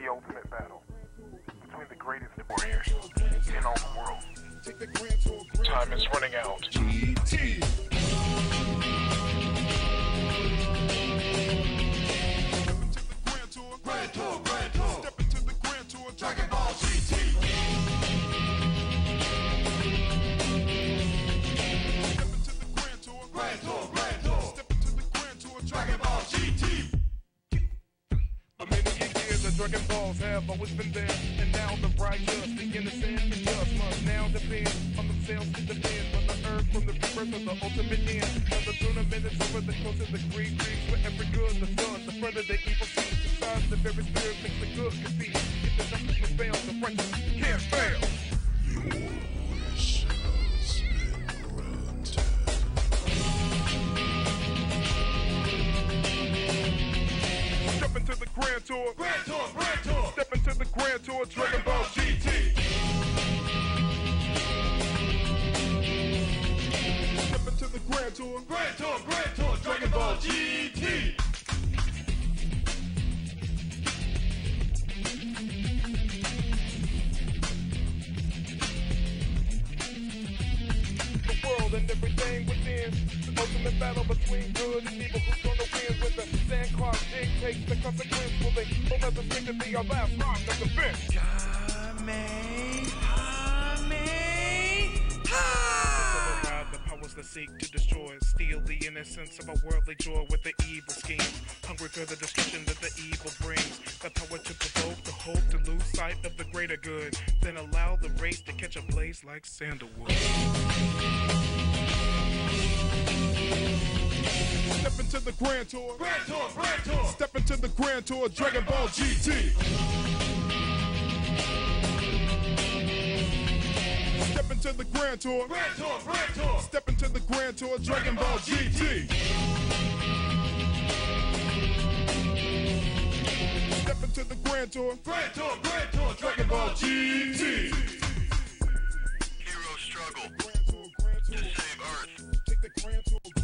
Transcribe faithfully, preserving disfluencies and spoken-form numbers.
ultimate battle between the greatest warriors in all the world. Time is running out. G T. Grand Tour, Grand Tour. Step into the Grand Tour, Dragon Ball G T. Step into the Grand Tour, Grand Tour, Grand Tour. Step into the Grand Tour, Dragon Ball G T. For many years the Dragon Balls have always been there, and now the righteous, the innocent, and just must now depend on themselves to defend from the earth, from the rebirth of the ultimate end. Now the tournament is over, the closer the greed brings, wherever good the sun, the further the evil seems. The very spirit makes the good conceive. If the justice must fail, the righteous can't fail. Your wish has been granted. Step into the Grand Tour, Grand Tour, Grand Tour. Step into the Grand Tour, Dragon Ball G T. Step into the Grand Tour, Grand Tour, Grand Tour, Dragon Ball G T. And everything within the ultimate battle between good and evil. Who's gonna win when the sand clock dictates the consequence? Will they forever seem to be our last line of defense? The powers that seek to destroy, steal the innocence of a worldly joy with the evil schemes. Hungry for the destruction that the evil brings. The power to provoke, the hope to lose sight of the greater good. Then allow the race to catch a blaze like sandalwood. Step into the Grand Tour, Grand Tour, Grand Tour. Step into the Grand Tour, Dragon Ball G T. Step into the Grand Tour, Grand Tour, Grand Tour. Step into the Grand Tour, Dragon Ball G T. Step into the Grand Tour, Grand Tour, Grand Tour, Dragon Ball G T. Heroes struggle Grand Tour, Grand Tour. to save Earth. Take the Grand Tour.